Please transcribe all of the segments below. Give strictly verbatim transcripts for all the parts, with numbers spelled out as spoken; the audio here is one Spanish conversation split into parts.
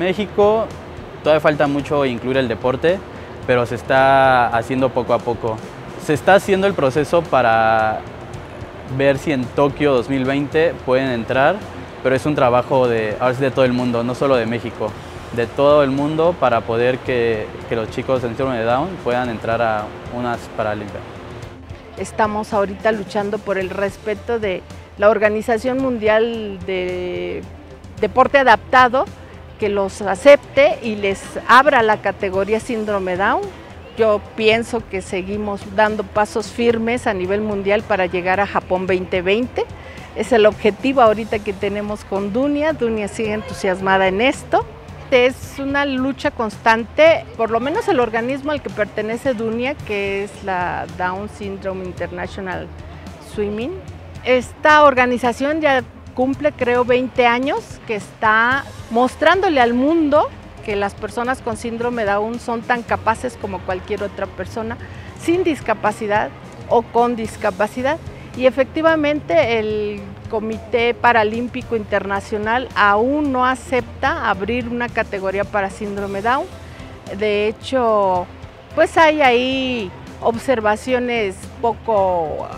México todavía falta mucho incluir el deporte, pero se está haciendo poco a poco. Se está haciendo el proceso para ver si en Tokio dos mil veinte pueden entrar, pero es un trabajo de, ahora sí, de todo el mundo, no solo de México, de todo el mundo para poder que, que los chicos en síndrome de Down puedan entrar a unas Paralimpiadas. Estamos ahorita luchando por el respeto de la Organización Mundial de Deporte Adaptado, que los acepte y les abra la categoría síndrome Down. Yo pienso que seguimos dando pasos firmes a nivel mundial para llegar a Japón veinte veinte. Es el objetivo ahorita que tenemos con Dunia. Dunia sigue entusiasmada en esto. Es una lucha constante, por lo menos el organismo al que pertenece Dunia, que es la Down Syndrome International Swimming. Esta organización ya cumple, creo, veinte años, que está mostrándole al mundo que las personas con síndrome Down son tan capaces como cualquier otra persona, sin discapacidad o con discapacidad. Y efectivamente el Comité Paralímpico Internacional aún no acepta abrir una categoría para síndrome Down. De hecho, pues hay ahí observaciones poco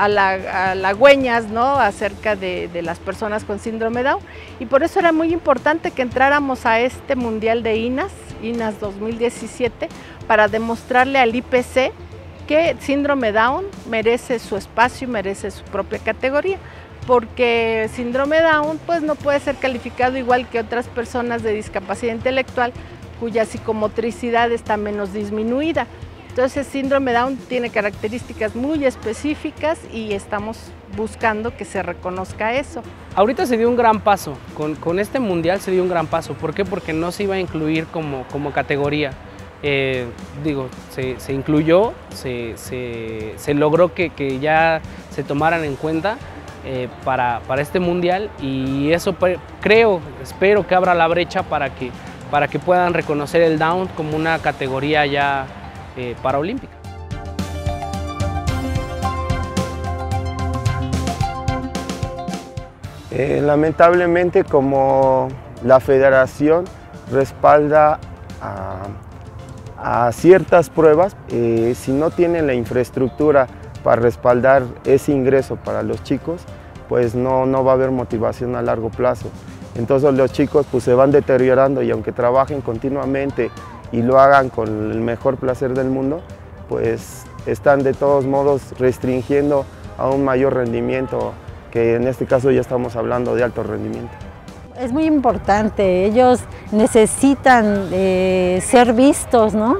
halagüeñas, ¿no?, acerca de, de las personas con síndrome Down, y por eso era muy importante que entráramos a este Mundial de INAS, INAS dos mil diecisiete, para demostrarle al I P C que síndrome Down merece su espacio y merece su propia categoría, porque síndrome Down pues no puede ser calificado igual que otras personas de discapacidad intelectual cuya psicomotricidad está menos disminuida. Entonces, síndrome Down tiene características muy específicas y estamos buscando que se reconozca eso. Ahorita se dio un gran paso, con, con este mundial se dio un gran paso. ¿Por qué? Porque no se iba a incluir como, como categoría. Eh, digo, se, se incluyó, se, se, se logró que, que ya se tomaran en cuenta eh, para, para este mundial, y eso creo, espero que abra la brecha para que, para que puedan reconocer el Down como una categoría ya Eh, paraolímpica. Eh, lamentablemente, como la federación respalda a, a ciertas pruebas, eh, si no tienen la infraestructura para respaldar ese ingreso para los chicos, pues no, no va a haber motivación a largo plazo. Entonces los chicos pues, se van deteriorando, y aunque trabajen continuamente y lo hagan con el mejor placer del mundo, pues están de todos modos restringiendo a un mayor rendimiento, que en este caso ya estamos hablando de alto rendimiento. Es muy importante, ellos necesitan eh, ser vistos, ¿no?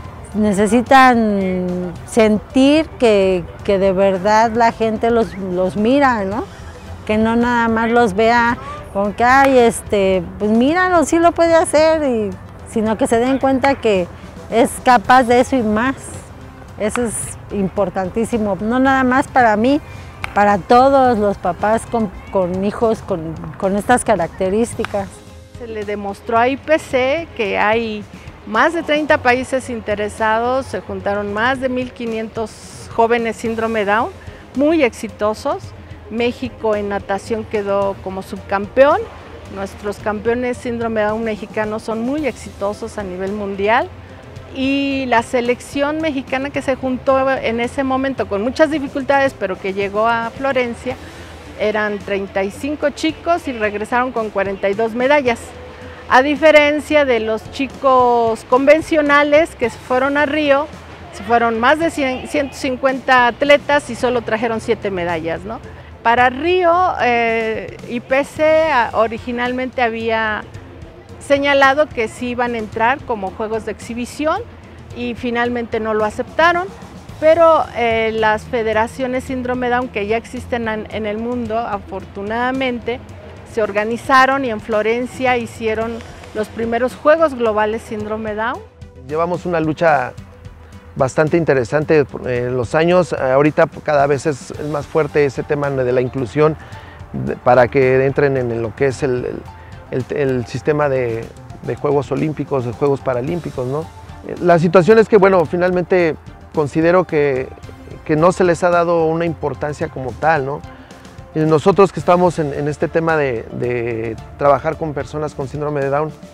Necesitan sentir que, que de verdad la gente los, los mira, ¿no? Que no nada más los vea con que, ay, este, pues míralo, sí lo puede hacer, y sino que se den cuenta que es capaz de eso y más. Eso es importantísimo, no nada más para mí, para todos los papás con, con hijos con, con estas características. Se le demostró a I P C que hay más de treinta países interesados, se juntaron más de mil quinientos jóvenes síndrome Down, muy exitosos. México en natación quedó como subcampeón. Nuestros campeones síndrome Down mexicanos son muy exitosos a nivel mundial, y la selección mexicana que se juntó en ese momento con muchas dificultades, pero que llegó a Florencia, eran treinta y cinco chicos y regresaron con cuarenta y dos medallas, a diferencia de los chicos convencionales que fueron a Río, se fueron más de ciento cincuenta atletas y solo trajeron siete medallas, ¿no? Para Río, eh, I P C originalmente había señalado que sí iban a entrar como juegos de exhibición y finalmente no lo aceptaron, pero eh, las federaciones síndrome Down que ya existen en, en el mundo, afortunadamente, se organizaron y en Florencia hicieron los primeros Juegos Globales síndrome Down. Llevamos una lucha bastante interesante en los años. Ahorita cada vez es más fuerte ese tema de la inclusión para que entren en lo que es el, el, el sistema de, de Juegos Olímpicos, de Juegos Paralímpicos, ¿no? La situación es que, bueno, finalmente considero que, que no se les ha dado una importancia como tal, ¿no? Nosotros que estamos en, en este tema de, de trabajar con personas con síndrome de Down,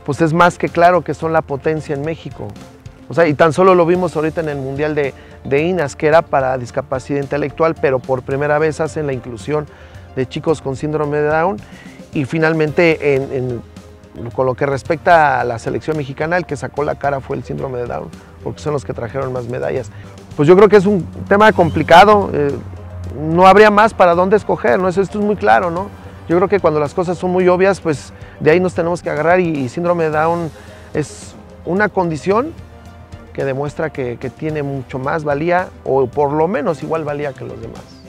pues es más que claro que son la potencia en México. O sea, y tan solo lo vimos ahorita en el Mundial de, de I N A S, que era para discapacidad intelectual, pero por primera vez hacen la inclusión de chicos con síndrome de Down. Y finalmente, en, en, con lo que respecta a la selección mexicana, el que sacó la cara fue el síndrome de Down, porque son los que trajeron más medallas. Pues yo creo que es un tema complicado, eh, no habría más para dónde escoger, ¿no? Esto es muy claro, ¿no? Yo creo que cuando las cosas son muy obvias, pues de ahí nos tenemos que agarrar, y, y síndrome de Down es una condición que demuestra que, que tiene mucho más valía, o por lo menos igual valía que los demás.